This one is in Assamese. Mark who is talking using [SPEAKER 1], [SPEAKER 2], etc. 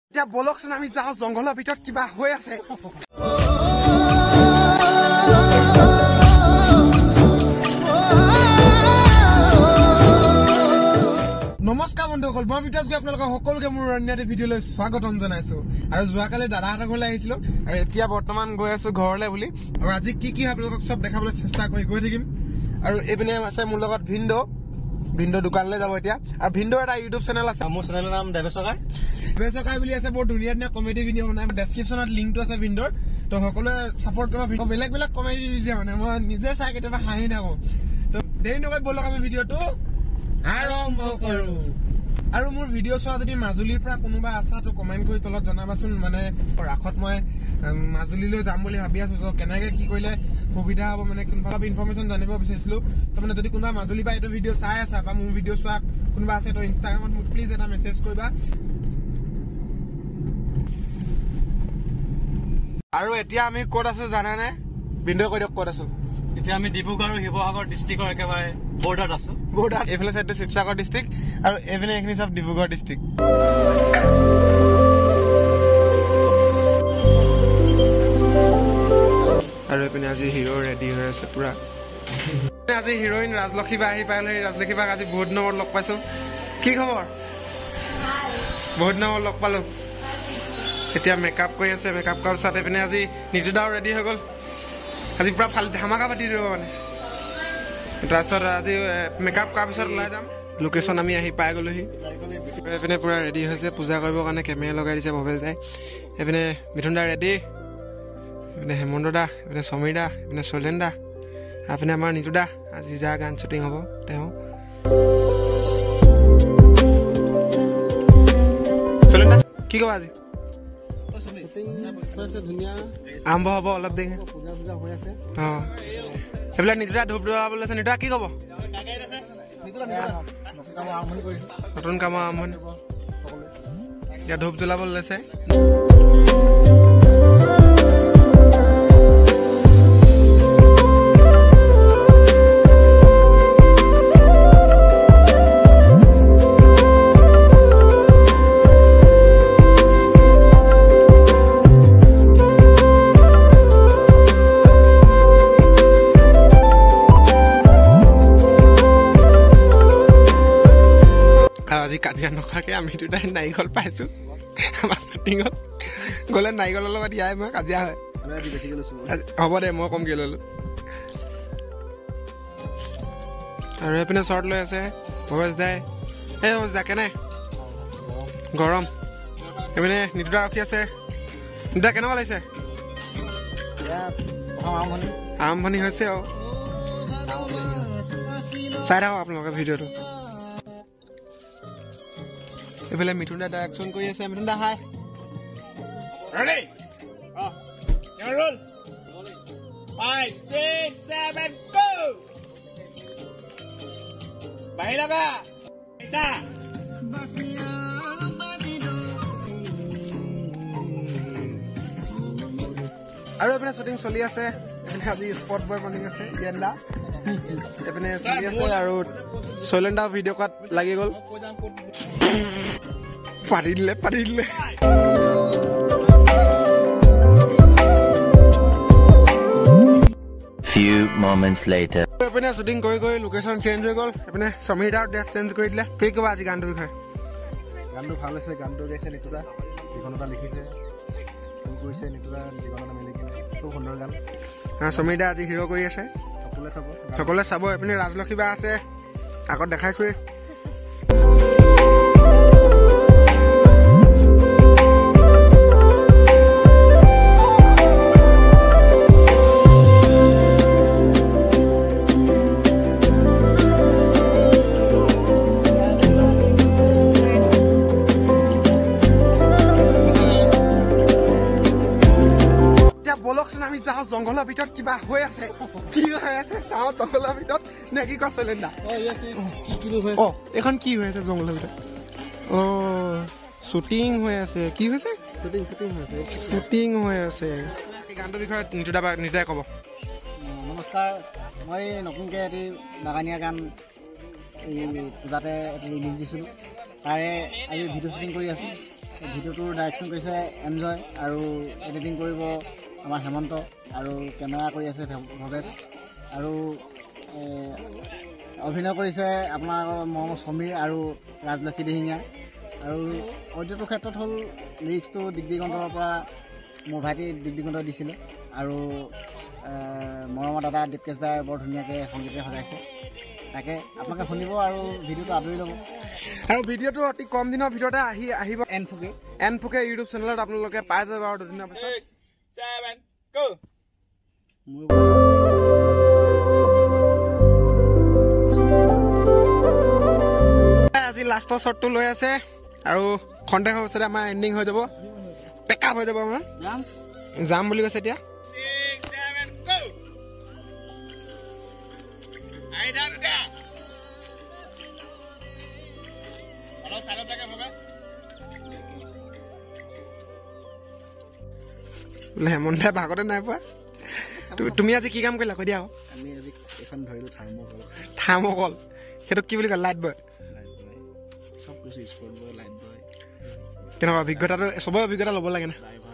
[SPEAKER 1] এতিয়া বলকচোন আমি যাওঁ জংঘলৰ ভিতৰত কিবা হৈ আছে নমস্কাৰ বন্ধুসকল মই বিটৰাজ গৈ আপোনালোকক সকলোকে মোৰ অন্যটি ভিডিঅ'লৈ স্বাগতম জনাইছো আৰু যোৱাকালি দাদাহঁতৰ ঘৰলৈ আহিছিলো আৰু এতিয়া বৰ্তমান গৈ আছো ঘৰলৈ বুলি আৰু আজি কি কি আপোনালোকক চব দেখাবলৈ চেষ্টা কৰি গৈ থাকিম আৰু এইপিনে আছে মোৰ লগত ভিন্দো দোকানলৈ যাব এতিয়া আৰু ভিন্দোৰ এটা ইউটিউব চেনেল আছে
[SPEAKER 2] মোৰ চেনেলৰ নাম দেৱেশকাই
[SPEAKER 1] বুলি আছে বহুত ধুনীয়া ধুনীয়া কমেডি ভিডিঅ' বনাই ডেছক্ৰিপশ্যনত লিংকটো আছে ভিন্দোৰ তো সকলোৱে ছাপোৰ্ট কৰিব বেলেগ বেলেগ কমেডি দি দিয়ে মানে মই নিজে চাই কেতিয়াবা হাঁহি থাকো তো দেৰি নকৰি বলক আমি ভিডিঅ'টো আৰম্ভ কৰো আৰু মোৰ ভিডিঅ' চোৱা যদি মাজুলীৰ পৰা কোনোবা আছা তো কমেণ্ট কৰি তলত জনাবাচোন মানে ৰাখত মই মাজুলীলৈ যাম বুলি ভাবি আছো তো কেনেকৈ কি কৰিলে সুবিধা হ'ব মানে কোনোবা ইনফৰমেশ্যন জানিব বিচাৰিছিলো তো মানে যদি কোনোবা মাজুলীৰ পৰা এইটো ভিডিঅ' চাই আছা বা মোৰ ভিডিঅ' চোৱা কোনোবা আছে তো ইনষ্টাগ্ৰামত মোক প্লিজ এটা মেছেজ কৰিবা আৰু এতিয়া আমি ক'ত আছো জানানে বিন্দু কৈ দিয়ক ক'ত আছো
[SPEAKER 2] এতিয়া আমি ডিব্ৰুগড় আৰু শিৱসাগৰ ডিষ্ট্ৰিক্টৰ একেবাৰে বৰ্ডাৰত আছো
[SPEAKER 1] এইফালে চাইডটো শিৱসাগৰ ডিষ্ট্ৰিক্ট আৰু এইপিনে এইখিনি চব ডিব্ৰুগড় ডিষ্ট্ৰিক্ট আৰু এইপিনে আজি হিৰো ৰেডি হৈ আছে পুৰা আজি হিৰোইন ৰাজলক্ষ্মী বা আহি পালে ৰাজলক্ষ্মী বাক আজি বহুত দিনৰ লগ পাইছো কি খবৰ বহুত দিনৰ লগ পালো এতিয়া মেকআপ কৰি আছে মেকআপ কৰাৰ পিছত এইপিনে আজি নিতুদাও ৰেডি হৈ গ'ল আজি পুৰা ভাল ধামাকা পাতি দিব মানে তাৰপিছত আজি মেকআপ কৰাৰ পিছত ওলাই যাম লোকেশ্যন আমি আহি পাই গ'লোহি এইপিনে পুৰা ৰেডি হৈছে পূজা কৰিবৰ কাৰণে কেমেৰা লগাই দিছে ভৱেশ দাই এইপিনে মিথুন দা ৰেডি এইপিনে হেমন্ত দা এইপিনে সমীৰ দা এইপিনে শৈলেন দা এইপিনে আমাৰ নিতু দা আজি যা গান শ্বুটিং হ'ব তেওঁ শৈলেন দা কি ক'বা আজি আৰম্ভ হ'ব অলপ দেৰি অঁ সেইবিলাক নিতুদা ধূপ জ্বলাবলৈ আছে নিতুদা কি ক'ব নতুন কামৰ আৰম্ভণি এতিয়া ধূপ জ্বলাবলৈ লৈছে আজি কাজিয়া নকৰাকে আমি দুটাই নাৰিকল পাইছো আমাৰ শ্বুটিঙত গ'লে নাৰিকলৰ লগত ইয়াই মই কাজিয়া হয় হ'ব দে মই কমকৈ ল'লো আৰু এইপিনে শ্বৰ্ট লৈ আছে ভৱেশ দাই এই ভৱেশ দা কেনে গৰম এইপিনে নিতুদা ৰখি আছে নিতুদা কেনেকুৱা লাগিছে আৰম্ভণি হৈছে আৰু চাই থাকক আপোনালোকে ভিডিঅ'টো এইফালে মিথুন দা ডাইৰেকশ্যন কৰি আছে মিথুন দা হাই ৰেডি ৰ'ল 5 6 7 গো বাহি লগা এটা আৰু এইপিনে শ্বুটিং চলি আছে এইপিনে আজি স্পট বয় বনিং আছে ইয়ান্দা এইপিনে চলি আছে আৰু শৈলেন দা ভিডিঅ' কৰাত লাগি গ'ল পাতি দিলে
[SPEAKER 3] Few moments later.
[SPEAKER 1] এইপিনে শ্বুটিং কৰি লোকেশ্যন চেঞ্জ হৈ গ'ল এইপিনে সমীৰ দাৰ ড্ৰেছ চেঞ্জ কৰি দিলে কি ক'বা আজি গানটোৰ বিষয়ে
[SPEAKER 4] গানটো ভাল হৈছে গানটো গাইছে নিতুদা জীৱনতা লিখিছে ফোন কৰিছে নিতুদা জীৱনতা মিলি কিনে খুব সুন্দৰ গান
[SPEAKER 1] সমীৰ দা আজি হিৰো কৰি আছে সকলোৱে চাব এইপিনে ৰাজলক্ষ্মী বা আছে আগত দেখাইছোৱে বলকচোন আমি যাওঁ জংঘলৰ ভিতৰত কিবা হৈ আছে কি হৈ আছে চাওঁ জংঘলৰ ভিতৰত নে কি কোৱা চলেন দা এইখন কি হৈ আছে জংঘলৰ ভিতৰত শ্বুটিং হৈ আছে কি হৈছে শ্বুটিং হৈ আছে গানটোৰ বিষয়ে নিতুদাই ক'ব
[SPEAKER 4] নমস্কাৰ মই নতুনকৈ এটি বাগানীয়া গান এই পূজাতে ৰিলিজ দিছিলোঁ তাৰে আজি ভিডিঅ' শ্বুটিং কৰি আছোঁ
[SPEAKER 5] ভিডিঅ'টোৰ ডাইৰেকশ্যন কৰিছে এনজয় আৰু এডিটিং কৰিব আমাৰ হেমন্ত আৰু কেমেৰা কৰি আছে ভৱেশ আৰু অভিনয় কৰিছে আপোনাৰ মৰমৰ সমীৰ আৰু ৰাজলক্ষী দিহিঙীয়া আৰু অডিঅ'টোৰ ক্ষেত্ৰত হ'ল লিৰিক্সটো দিগদিগন্তৰ পৰা মোৰ ভাইটি দিগদিগন্ত দিছিলে আৰু মৰমৰ দাদা দীপকেশ দাই বৰ ধুনীয়াকৈ সংগীতে সজাইছে তাকে আপোনালোকে শুনিব আৰু ভিডিঅ'টো আদৰি ল'ব
[SPEAKER 1] আৰু ভিডিঅ'টো অতি কম দিনৰ ভিতৰতে আহিব এন ফুকে ইউটিউব চেনেলত আপোনালোকে পাই যাব আৰু দুদিনৰ পিছত আজি লাষ্টৰ শ্বটটো লৈ আছে আৰু খন্তেক হোৱাৰ পিছতে আমাৰ এণ্ডিং হৈ যাব পেকআপ হৈ যাব আমাৰ যাম বুলি কৈছে এতিয়া হেমন্তে ভাগতে নাই পোৱা তুমি আজি কি কাম কৰিলা কৈ দিয়া
[SPEAKER 4] আমি আজি এখন ধৰিলোঁ
[SPEAKER 1] থাৰ্মকল সেইটো কি বুলি কয় লাইট বয়
[SPEAKER 4] চব কৈছোঁ স্পৰ্ট বয় লাইট বয়
[SPEAKER 1] কেনেকুৱা অভিজ্ঞতাটো চবৰে অভিজ্ঞতা ল'ব লাগে না